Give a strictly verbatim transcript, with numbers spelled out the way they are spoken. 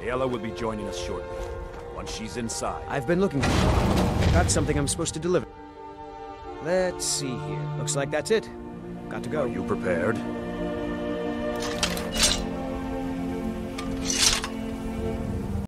Ayala will be joining us shortly. Once she's inside... I've been looking for you. Got something I'm supposed to deliver. Let's see here. Looks like that's it. Got to go. Are you prepared?